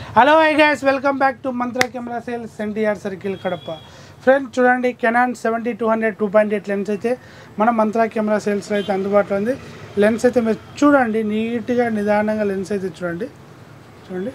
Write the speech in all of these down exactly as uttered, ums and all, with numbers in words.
Hello hi guys, welcome back to Mantra camera sales NTR circle Kadapa. Friends చూడండి, Canon seventy two hundred two point eight lens అయితే మన Mantra camera సేల్స్లో అయితే అందుబాటులో ఉంది. లెన్స్ అయితే మీరు చూడండి, నీట్గా నిదానంగా లెన్స్ అయితే చూడండి చూడండి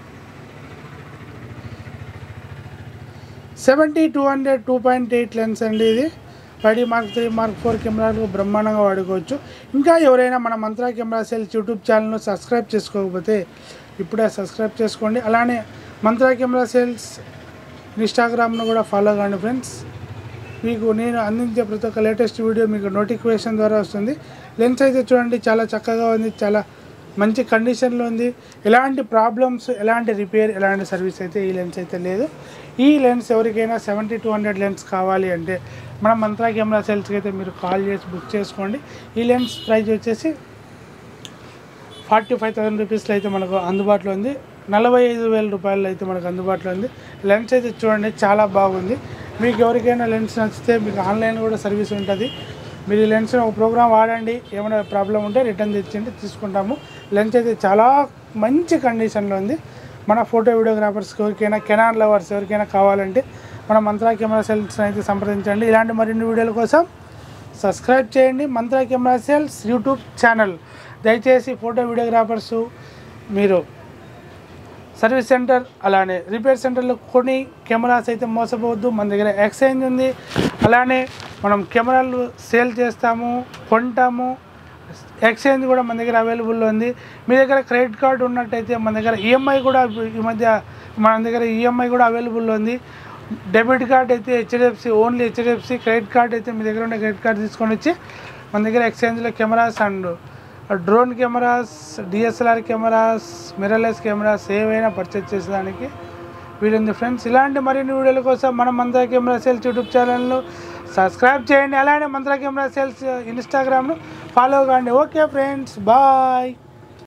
seventy two hundred two point eight lens అండి. ఇది five mark three mark four కెమెరాలు బ్రహ్మాండంగా వాడుకోవచ్చు. ఇంకా ఎవరైనా మన మంత్ర కెమెరా సేల్స్ యూట్యూబ్ ఛానల్ను సబ్స్క్రైబ్ చేసుకోకపోతే ఇప్పుడే సబ్స్క్రైబ్ చేసుకోండి. అలానే మంత్ర కెమెరా సేల్స్ ఇన్స్టాగ్రామ్ను కూడా ఫాలో కాండి ఫ్రెండ్స్. మీకు నేను అందించే ప్రతి ఒక్క లేటెస్ట్ వీడియో మీకు నోటిఫికేషన్ ద్వారా వస్తుంది. లెన్స్ అయితే చూడండి, చాలా చక్కగా ఉంది, చాలా మంచి కండిషన్లో ఉంది. ఎలాంటి ప్రాబ్లమ్స్, ఎలాంటి రిపేర్, ఎలాంటి సర్వీస్ అయితే ఈ లెన్స్ అయితే లేదు. ఈ లెన్స్ ఎవరికైనా సెవెంటీ టూ హండ్రెడ్ లెన్స్ కావాలి అంటే మన మంత్ర కెమెరా సేల్స్కి అయితే మీరు కాల్ చేసి బుక్ చేసుకోండి. ఈ లెన్స్ ప్రైస్ వచ్చేసి ఫార్టీ ఫైవ్ థౌసండ్ రూపీస్లో అయితే మనకు అందుబాటులో ఉంది. నలభై ఐదు వేల రూపాయలు అయితే మనకు అందుబాటులో ఉంది. లెన్స్ అయితే చూడండి, చాలా బాగుంది. మీకు ఎవరికైనా లెన్స్ నచ్చితే మీకు ఆన్లైన్ కూడా సర్వీస్ ఉంటుంది. మీరు ఈ లెన్స్ ఒక ప్రోగ్రామ్ వాడండి, ఏమైనా ప్రాబ్లం ఉంటే రిటర్న్ తెచ్చిండి తీసుకుంటాము. లెన్స్ అయితే చాలా మంచి కండిషన్లో ఉంది. మన ఫోటో వీడియోగ్రాఫర్స్కి ఎవరికైనా, కెనాన్ లవర్స్ ఎవరికైనా కావాలంటే మన మంత్ర కెమెరా సేల్స్ అయితే సంప్రదించండి. ఇలాంటి మరిన్ని వీడియోల కోసం సబ్స్క్రైబ్ చేయండి Mantra camera sales YouTube channel. దయచేసి ఫోటో వీడియోగ్రాఫర్సు మీరు సర్వీస్ సెంటర్ అలానే రిపేర్ సెంటర్లో కొని కెమెరాస్ అయితే మోసపోవద్దు. మన దగ్గర ఎక్స్చేంజ్ ఉంది. అలానే మనం కెమెరాలు సేల్ చేస్తాము, కొంటాము. ఎక్స్చేంజ్ కూడా మన దగ్గర అవైలబుల్లో ఉంది. మీ దగ్గర క్రెడిట్ కార్డు ఉన్నట్టయితే మన దగ్గర ఈఎంఐ కూడా ఈ మధ్య మన దగ్గర ఈఎంఐ కూడా అవైలబుల్లో ఉంది. డెబిట్ కార్డ్ అయితే HDFC, only HDFC. Credit card అయితే మీ దగ్గర ఉన్న క్రెడిట్ కార్డు తీసుకొని వచ్చి మన దగ్గర ఎక్స్చేంజ్లో cameras and drone cameras, DSLR cameras, mirrorless cameras ఏవైనా పర్చేజ్ చేసేదానికి వీలుంది ఫ్రెండ్స్. ఇలాంటి మరిన్ని వీడియోల కోసం మన మంత్ర కెమెరా సేల్స్ యూట్యూబ్ ఛానల్ను సబ్స్క్రైబ్ చేయండి. అలానే మంత్ర కెమెరా సేల్స్ ఇన్స్టాగ్రామ్ను ఫాలో కాండి. Okay friends, bye.